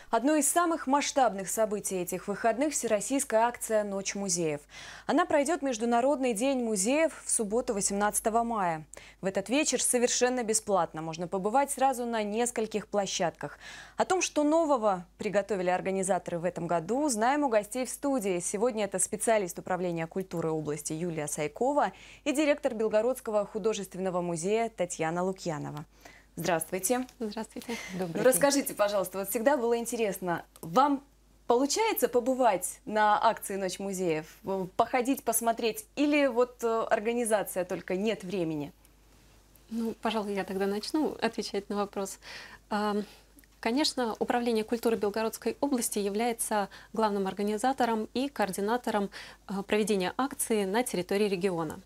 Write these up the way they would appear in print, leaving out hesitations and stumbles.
Одно из самых масштабных событий этих выходных – всероссийская акция «Ночь музеев». Она пройдет Международный день музеев в субботу 18 мая. В этот вечер совершенно бесплатно можно побывать сразу на нескольких площадках. О том, что нового приготовили организаторы в этом году, знаем у гостей в студии. Сегодня это специалист управления культуры области Юлия Сайкова и директор Белгородского художественного музея Татьяна Лукьянова. Здравствуйте. Здравствуйте. Добрый день. Расскажите, пожалуйста, вот всегда было интересно, вам получается побывать на акции «Ночь музеев», походить, посмотреть, или вот организация только нет времени? Ну, пожалуй, я тогда начну отвечать на вопрос. Конечно, Управление культуры Белгородской области является главным организатором и координатором проведения акции на территории региона.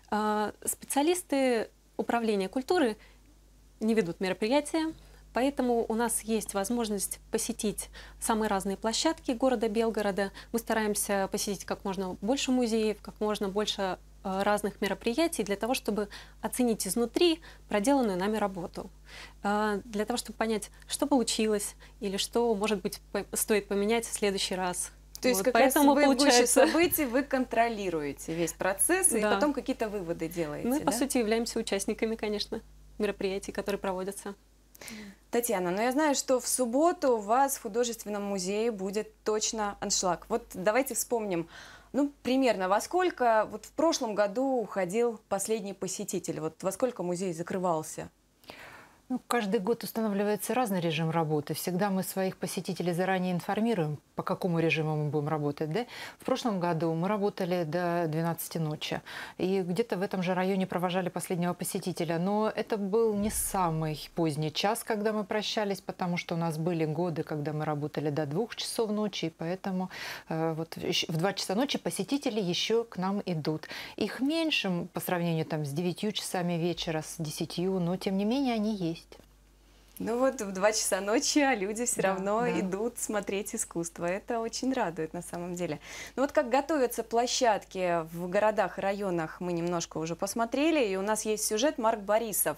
Специалисты Управления культуры не ведут мероприятия, поэтому у нас есть возможность посетить самые разные площадки города Белгорода. Мы стараемся посетить как можно больше музеев, как можно больше разных мероприятий для того, чтобы оценить изнутри проделанную нами работу. Для того, чтобы понять, что получилось или что, может быть, стоит поменять в следующий раз. То есть, как раз вы в гуще событий, вы контролируете весь процесс и потом какие-то выводы делаете. Мы, по сути, являемся участниками, конечно, мероприятий, которые проводятся. Татьяна, но я знаю, что в субботу у вас в художественном музее будет точно аншлаг. Вот давайте вспомним, ну, примерно во сколько вот в прошлом году уходил последний посетитель, вот во сколько музей закрывался? Ну, каждый год устанавливается разный режим работы. Всегда мы своих посетителей заранее информируем, по какому режиму мы будем работать. Да? В прошлом году мы работали до 12 ночи. И где-то в этом же районе провожали последнего посетителя. Но это был не самый поздний час, когда мы прощались, потому что у нас были годы, когда мы работали до 2 часов ночи. И поэтому вот в 2 часа ночи посетители еще к нам идут. Их меньше по сравнению там, с 9 часами вечера, с 10, но тем не менее они есть. Ну вот в 2 часа ночи, а люди все равно идут смотреть искусство. Это очень радует на самом деле. Ну вот как готовятся площадки в городах и районах, мы немножко уже посмотрели. И у нас есть сюжет. Марк Борисов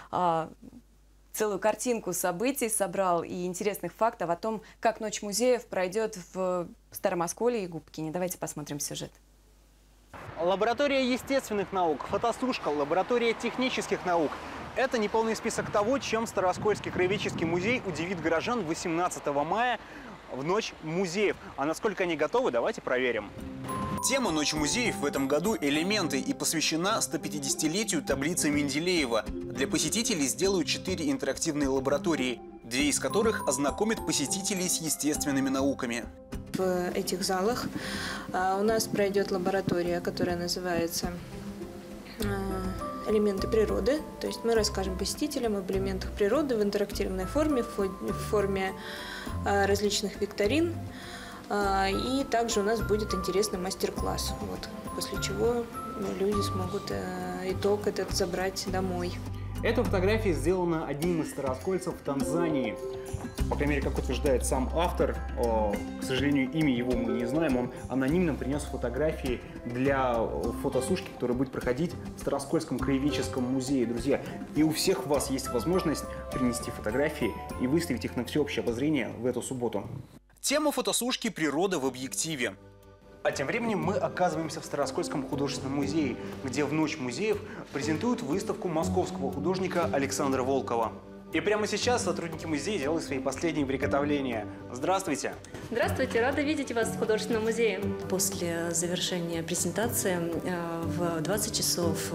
целую картинку событий собрал и интересных фактов о том, как Ночь музеев пройдет в Старом Осколе и Губкине. Давайте посмотрим сюжет. Лаборатория естественных наук, фотосушка, лаборатория технических наук. Это неполный список того, чем Старооскольский краеведческий музей удивит горожан 18 мая в Ночь музеев. А насколько они готовы, давайте проверим. Тема «Ночь музеев» в этом году «Элементы» и посвящена 150-летию таблицы Менделеева. Для посетителей сделают 4 интерактивные лаборатории, 2 из которых ознакомят посетителей с естественными науками. В этих залах у нас пройдет лаборатория, которая называется «Элементы природы». То есть мы расскажем посетителям об элементах природы в интерактивной форме, в форме различных викторин. И также у нас будет интересный мастер-класс, вот, после чего люди смогут итог этот забрать домой. Эта фотография сделана одним из старооскольцев в Танзании. По крайней мере, как утверждает сам автор, к сожалению, имя его мы не знаем, он анонимно принес фотографии для фотосушки, которая будет проходить в Старооскольском краеведческом музее. Друзья, и у всех у вас есть возможность принести фотографии и выставить их на всеобщее обозрение в эту субботу. Тема фотосушки «Природа в объективе». А тем временем мы оказываемся в Старооскольском художественном музее, где в Ночь музеев презентуют выставку московского художника Александра Волкова. И прямо сейчас сотрудники музея делают свои последние приготовления. Здравствуйте! Здравствуйте! Рада видеть вас в художественном музее. После завершения презентации в 20 часов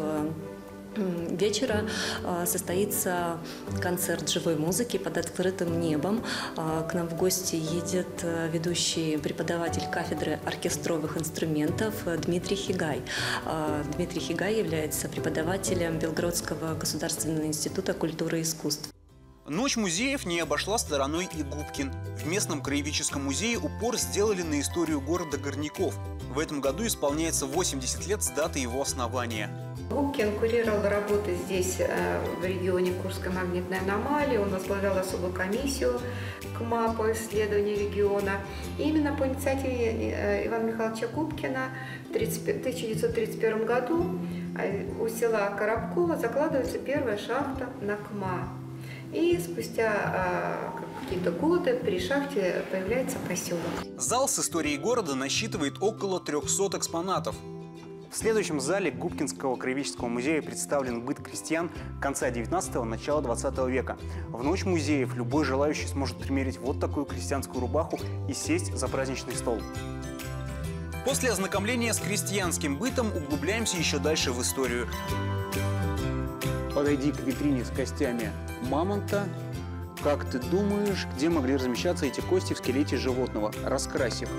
вечера состоится концерт живой музыки под открытым небом. К нам в гости едет ведущий преподаватель кафедры оркестровых инструментов Дмитрий Хигай. Дмитрий Хигай является преподавателем Белгородского государственного института культуры и искусств. Ночь музеев не обошла стороной и Губкин. В местном краеведческом музее упор сделали на историю города Горняков. В этом году исполняется 80 лет с даты его основания. Губкин курировал работы здесь, в регионе Курской магнитной аномалии. Он возглавлял особую комиссию КМА по исследованию региона. И именно по инициативе Ивана Михайловича Губкина в 1931 году у села Коробково закладывается первая шахта на КМА. И спустя какие-то годы при шахте появляется поселок. Зал с историей города насчитывает около 300 экспонатов. В следующем зале Губкинского краеведческого музея представлен быт крестьян конца 19-го, начала 20 века. В ночь музеев любой желающий сможет примерить вот такую крестьянскую рубаху и сесть за праздничный стол. После ознакомления с крестьянским бытом углубляемся еще дальше в историю. Подойди к витрине с костями мамонта. Как ты думаешь, где могли размещаться эти кости в скелете животного? Раскрась их.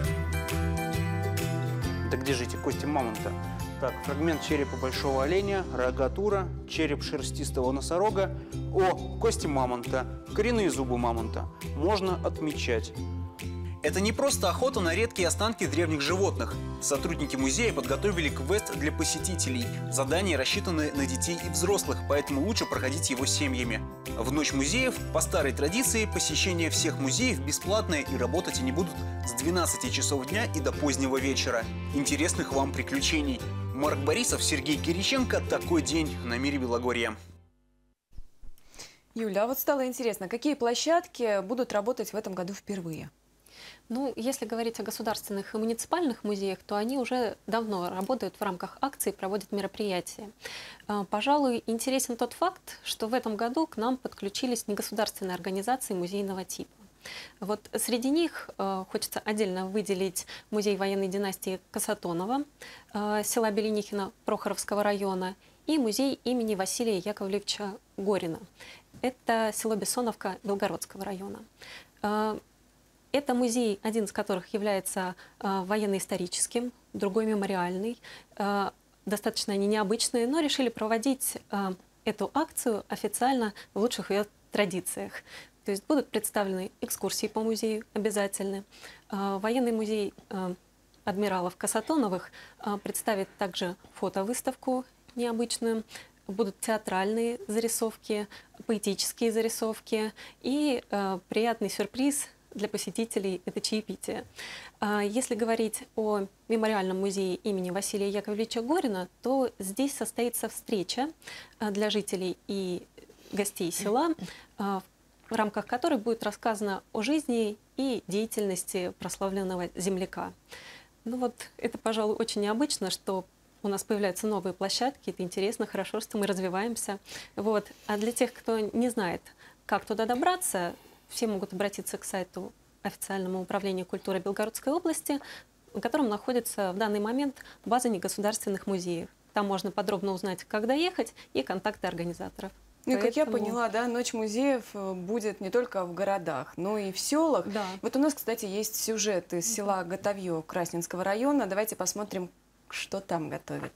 Да где же эти кости мамонта? Так, фрагмент черепа большого оленя, рогатура, череп шерстистого носорога. О, кости мамонта, коренные зубы мамонта. Можно отмечать. Это не просто охота на редкие останки древних животных. Сотрудники музея подготовили квест для посетителей. Задания рассчитаны на детей и взрослых, поэтому лучше проходить его семьями. В ночь музеев, по старой традиции, посещение всех музеев бесплатное, и работать они будут с 12 часов дня и до позднего вечера. Интересных вам приключений! Марк Борисов, Сергей Кириченко. Такой день на Мире Белогорья. Юля, а вот стало интересно, какие площадки будут работать в этом году впервые? Ну, если говорить о государственных и муниципальных музеях, то они уже давно работают в рамках акций, проводят мероприятия. Пожалуй, интересен тот факт, что в этом году к нам подключились негосударственные организации музейного типа. Вот среди них хочется отдельно выделить музей военной династии Касатонова, села Беленихина Прохоровского района, и музей имени Василия Яковлевича Горина. Это село Бессоновка Белгородского района. Это музей, один из которых является военно-историческим, другой мемориальный. Достаточно они необычные, но решили проводить эту акцию официально в лучших ее традициях. То есть будут представлены экскурсии по музею обязательно. Военный музей адмиралов Касатоновых представит также фотовыставку необычную. Будут театральные зарисовки, поэтические зарисовки и приятный сюрприз для посетителей – это чаепитие. Если говорить о мемориальном музее имени Василия Яковлевича Горина, то здесь состоится встреча для жителей и гостей села, в рамках которой будет рассказано о жизни и деятельности прославленного земляка. Ну вот это, пожалуй, очень необычно, что у нас появляются новые площадки, это интересно, хорошо, что мы развиваемся. Вот. А для тех, кто не знает, как туда добраться, все могут обратиться к сайту официальному управлению культуры Белгородской области, на котором находится в данный момент база негосударственных музеев. Там можно подробно узнать, как доехать, и контакты организаторов. Ну, как я поняла, да, Ночь музеев будет не только в городах, но и в селах. Да. Вот у нас, кстати, есть сюжет из села Готовье Красненского района. Давайте посмотрим, что там готовят.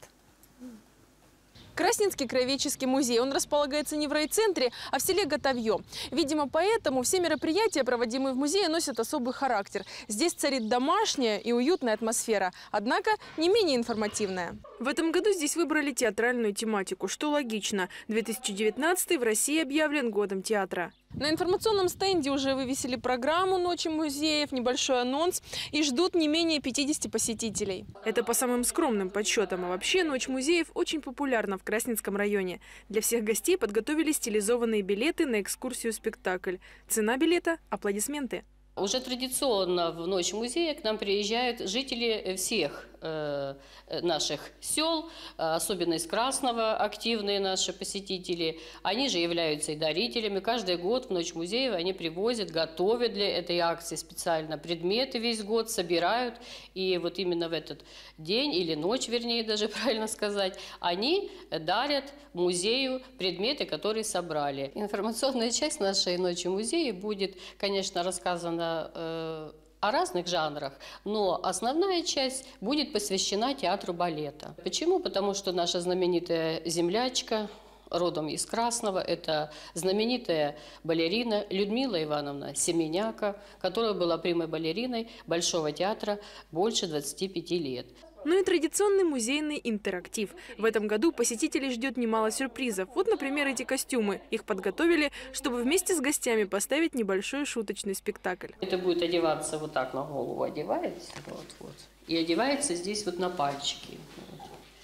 Красненский краеведческий музей. Он располагается не в райцентре, а в селе Готовье. Видимо, поэтому все мероприятия, проводимые в музее, носят особый характер. Здесь царит домашняя и уютная атмосфера, однако не менее информативная. В этом году здесь выбрали театральную тематику, что логично. 2019 в России объявлен годом театра. На информационном стенде уже вывесили программу Ночи музеев, небольшой анонс, и ждут не менее 50 посетителей. Это по самым скромным подсчетам. А вообще Ночь музеев очень популярна в Красненском районе. Для всех гостей подготовили стилизованные билеты на экскурсию-спектакль. Цена билета – аплодисменты. Уже традиционно в Ночь музея к нам приезжают жители всех наших сел, особенно из Красного, активные наши посетители. Они же являются и дарителями. Каждый год в Ночь музеев они привозят, готовят для этой акции специально предметы весь год, собирают. И вот именно в этот день, или ночь, вернее, даже правильно сказать, они дарят музею предметы, которые собрали. Информационная часть нашей Ночи музея будет, конечно, рассказана о разных жанрах, но основная часть будет посвящена театру балета. Почему? Потому что наша знаменитая землячка, родом из Красного, это знаменитая балерина Людмила Ивановна Семеняка, которая была прямой балериной Большого театра больше 25 лет. Ну и традиционный музейный интерактив. В этом году посетителей ждет немало сюрпризов. Вот, например, эти костюмы. Их подготовили, чтобы вместе с гостями поставить небольшой шуточный спектакль. Это будет одеваться вот так на голову, одевается, вот, и одевается здесь вот на пальчики.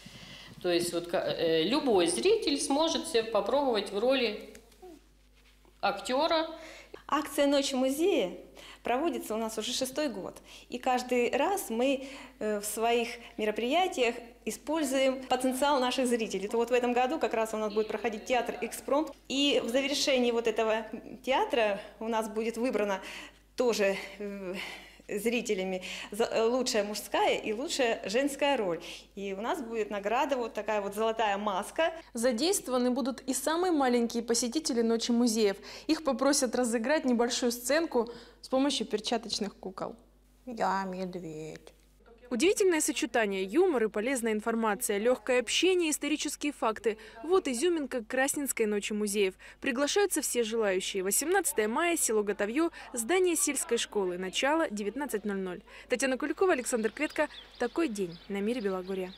То есть вот любой зритель сможет попробовать в роли актера. Акция «Ночь музея» проводится у нас уже 6-й год. И каждый раз мы в своих мероприятиях используем потенциал наших зрителей. То вот в этом году как раз у нас будет проходить театр «Экспромт». И в завершении вот этого театра у нас будет выбрано тоже зрителями лучшая мужская и лучшая женская роль. И у нас будет награда вот такая вот золотая маска. Задействованы будут и самые маленькие посетители «Ночи музеев». Их попросят разыграть небольшую сценку с помощью перчаточных кукол. Я медведь. Удивительное сочетание: юмор и полезная информация, легкое общение, исторические факты. Вот изюминка Красненской ночи музеев. Приглашаются все желающие. 18 мая, село Готовье, здание сельской школы. Начало 19:00. Татьяна Куликова, Александр Кветко. Такой день на Мире Белогорья.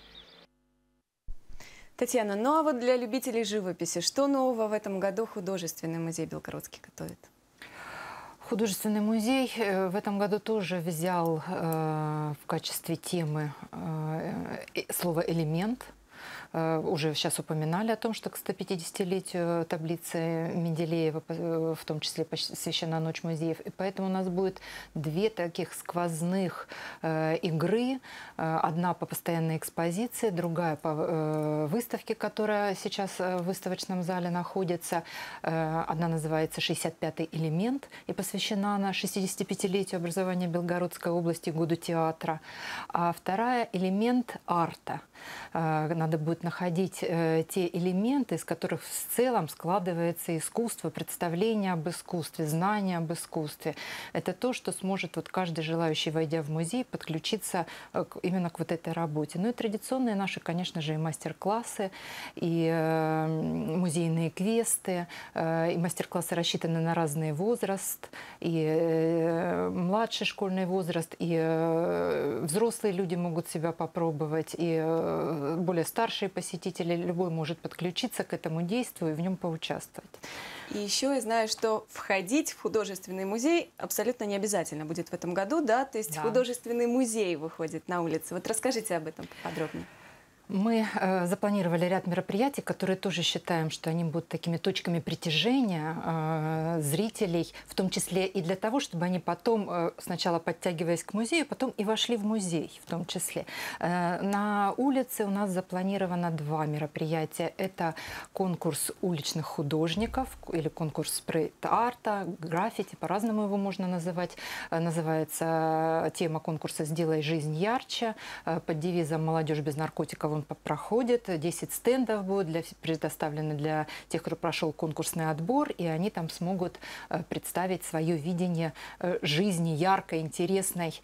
Татьяна, ну а вот для любителей живописи, что нового в этом году художественный музей Белгородский готовит? Художественный музей в этом году тоже взял в качестве темы слово «элемент». Уже сейчас упоминали о том, что к 150-летию таблицы Менделеева, в том числе посвящена Ночь музеев. И поэтому у нас будет две таких сквозных игры. Одна по постоянной экспозиции, другая по выставке, которая сейчас в выставочном зале находится. Одна называется «65-й элемент» и посвящена она 65-летию образования Белгородской области, году театра. А вторая «Элемент арта». Надо будет находить те элементы, из которых в целом складывается искусство, представление об искусстве, знание об искусстве. Это то, что сможет вот каждый желающий, войдя в музей, подключиться именно к вот этой работе. Ну и традиционные наши, конечно же, и мастер-классы, и музейные квесты, и мастер-классы рассчитаны на разный возраст, и младший школьный возраст, и взрослые люди могут себя попробовать, и более старшие посетители, любой может подключиться к этому действию и в нем поучаствовать. И еще я знаю, что входить в художественный музей абсолютно не обязательно будет в этом году, да? То есть художественный музей выходит на улицы. Вот расскажите об этом поподробнее. Мы запланировали ряд мероприятий, которые тоже считаем, что они будут такими точками притяжения зрителей, в том числе и для того, чтобы они потом, сначала подтягиваясь к музею, потом и вошли в музей в том числе. На улице у нас запланировано два мероприятия. Это конкурс уличных художников или конкурс спрейт-арта, граффити, по-разному его можно называть. Называется тема конкурса «Сделай жизнь ярче» под девизом «Молодежь без наркотиков». Он проходит, 10 стендов будут предоставлены для тех, кто прошел конкурсный отбор, и они там смогут представить свое видение жизни яркой, интересной,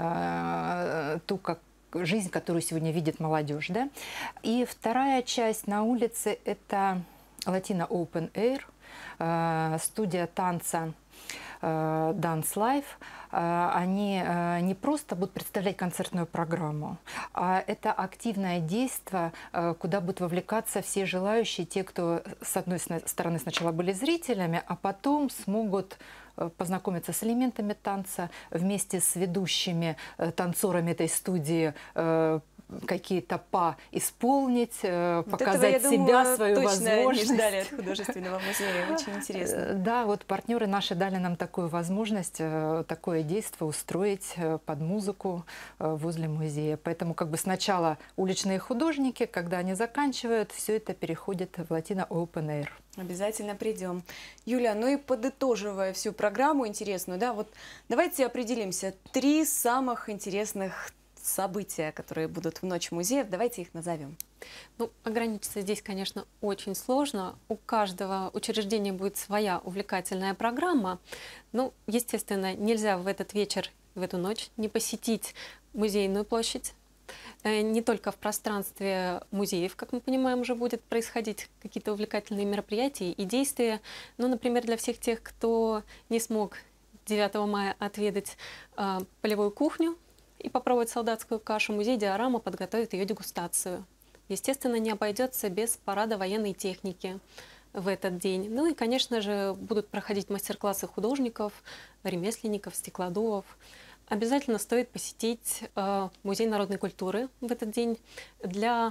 ту, жизнь, которую сегодня видит молодежь. Да? И вторая часть на улице – это Latina Open Air, студия танца Dance Life. Они не просто будут представлять концертную программу, а это активное действие, куда будут вовлекаться все желающие, те, кто, с одной стороны, сначала были зрителями, а потом смогут познакомиться с элементами танца, вместе с ведущими танцорами этой студии какие-то исполнить, показать себя, свою возможность. Не ждали от художественного музея, очень интересно. Да, вот партнеры наши дали нам такую возможность, такое действие устроить под музыку возле музея. Поэтому как бы сначала уличные художники, когда они заканчивают, все это переходит в Latina Open Air. Обязательно придем. Юля, ну и подытоживая всю программу интересную, да, вот давайте определимся. 3 самых интересных события, которые будут в Ночь музеев, давайте их назовем. Ну, ограничиться здесь, конечно, очень сложно. У каждого учреждения будет своя увлекательная программа. Ну, естественно, нельзя в этот вечер, в эту ночь не посетить Музейную площадь. Не только в пространстве музеев, как мы понимаем, уже будет происходить какие-то увлекательные мероприятия и действия. Ну, например, для всех тех, кто не смог 9 мая отведать полевую кухню и попробовать солдатскую кашу, музей «Диорама» подготовит ее дегустацию. Естественно, не обойдется без парада военной техники в этот день. Ну и, конечно же, будут проходить мастер-классы художников, ремесленников, стеклодувов. Обязательно стоит посетить Музей народной культуры в этот день для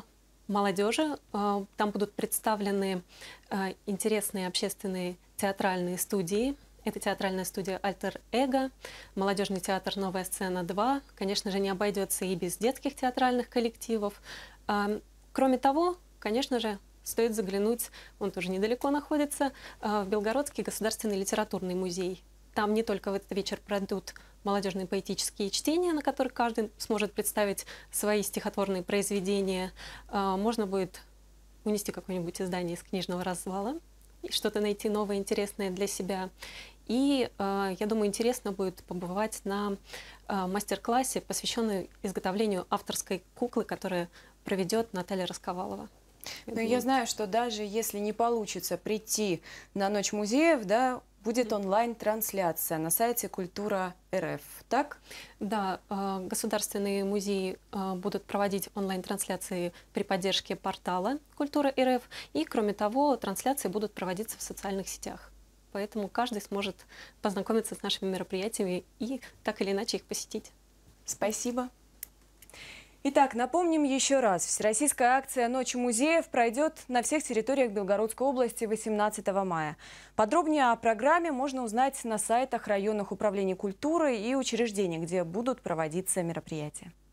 молодежи. Там будут представлены интересные общественные театральные студии. Это театральная студия «Альтер Эго», молодежный театр «Новая сцена 2». Конечно же, не обойдется и без детских театральных коллективов. Кроме того, конечно же, стоит заглянуть, он тоже недалеко находится, в Белгородский государственный литературный музей. Там не только в этот вечер пройдут молодежные поэтические чтения, на которых каждый сможет представить свои стихотворные произведения. Можно будет унести какое-нибудь издание из книжного развала и что-то найти новое, интересное для себя. И, я думаю, интересно будет побывать на мастер-классе, посвященной изготовлению авторской куклы, которую проведет Наталья Расковалова. Но я знаю, что даже если не получится прийти на Ночь музеев, да, будет онлайн-трансляция на сайте Культура.рф, так? Да, государственные музеи будут проводить онлайн-трансляции при поддержке портала Культура.рф, и, кроме того, трансляции будут проводиться в социальных сетях. Поэтому каждый сможет познакомиться с нашими мероприятиями и так или иначе их посетить. Спасибо. Итак, напомним еще раз. Всероссийская акция «Ночь музеев» пройдет на всех территориях Белгородской области 18 мая. Подробнее о программе можно узнать на сайтах районных управлений культуры и учреждений, где будут проводиться мероприятия.